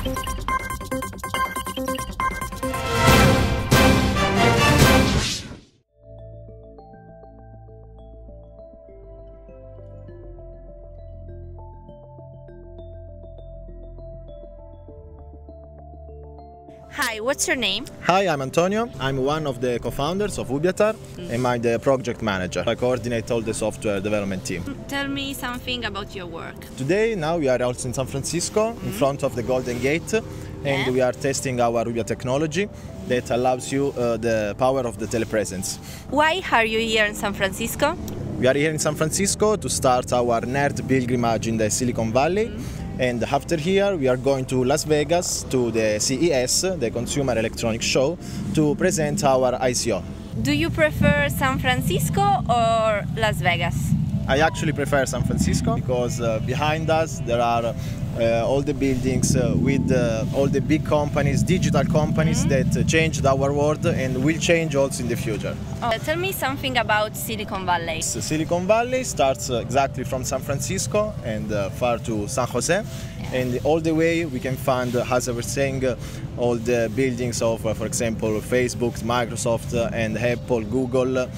Hi, what's your name? Hi, I'm Antonio. I'm one of the co-founders of Ubiatar and I'm the project manager. I coordinate all the software development team. Tell me something about your work. Today, now we are also in San Francisco, in front of the Golden Gate, and we are testing our Ubia technology that allows you the power of the telepresence. Why are you here in San Francisco? We are here in San Francisco to start our nerd pilgrimage in the Silicon Valley. And after here, we are going to Las Vegas to the CES, the Consumer Electronics Show, to present our ICO. Do you prefer San Francisco or Las Vegas? I actually prefer San Francisco because behind us there are all the buildings with all the big companies, digital companies that changed our world and will change also in the future. Tell me something about Silicon Valley. Silicon Valley starts exactly from San Francisco and far to San Jose. And all the way we can find, as I was saying, all the buildings of, for example, Facebook, Microsoft, and Apple, Google,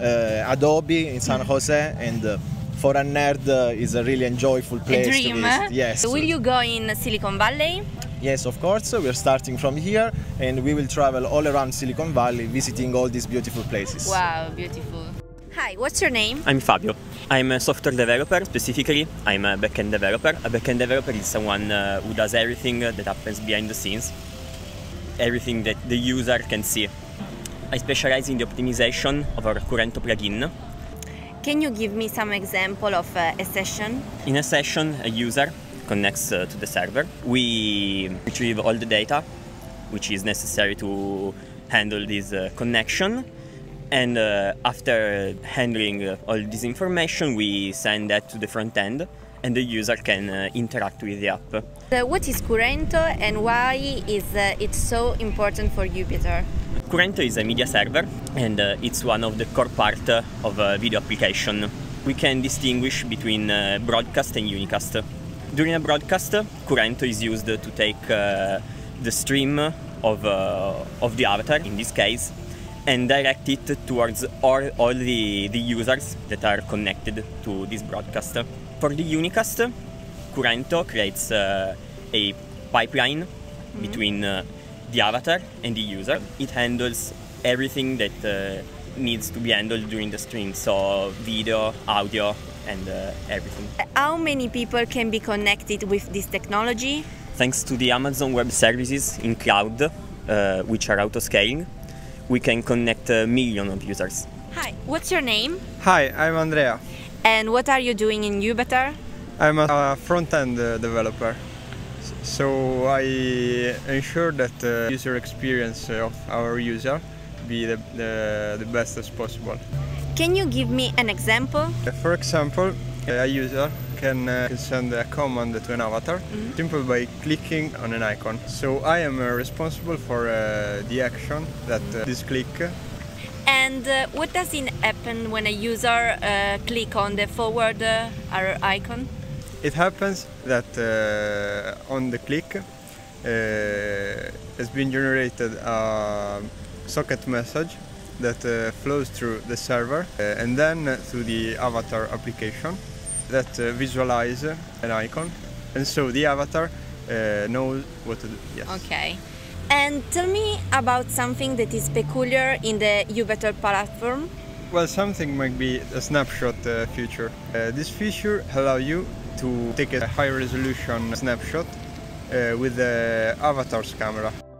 Adobe in San Jose, and for a nerd is a really enjoyable place to visit. Yes. Will you go in Silicon Valley? Yes, of course. We're starting from here and we will travel all around Silicon Valley visiting all these beautiful places. Wow, beautiful. Hi, what's your name? I'm Fabio. I'm a software developer. Specifically, I'm a backend developer. A backend developer is someone who does everything that happens behind the scenes, everything that the user can see. I specialize in the optimization of our Currento plugin. Can you give me some example of a session? In a session, a user connects to the server. We retrieve all the data which is necessary to handle this connection. And after handling all this information, we send that to the front end and the user can interact with the app. What is Currento and why is it so important for Ubiatar? Currento is a media server and it's one of the core part of a video application. We can distinguish between broadcast and unicast. During a broadcast, Currento is used to take the stream of the avatar, in this case, and direct it towards all the users that are connected to this broadcast. For the unicast, Currento creates a pipeline between the avatar and the user. It handles everything that needs to be handled during the stream, so video, audio, and everything. How many people can be connected with this technology? Thanks to the Amazon Web Services in cloud, which are auto-scaling, we can connect millions of users. Hi, what's your name? Hi, I'm Andrea. And what are you doing in Ubiatar? I'm a front-end developer. So I ensure that the user experience of our user be the best as possible. Can you give me an example? For example, a user can send a command to an avatar simply by clicking on an icon. So I am responsible for the action that this click. And what does it happen when a user click on the forward arrow icon? It happens that on the click has been generated a socket message that flows through the server and then to the avatar application that visualize an icon, and so the avatar knows what to do. Yes. Okay. And tell me about something that is peculiar in the Ubiatar platform. Well, something might be a snapshot feature. This feature allows you to take a high resolution snapshot with the avatar's camera.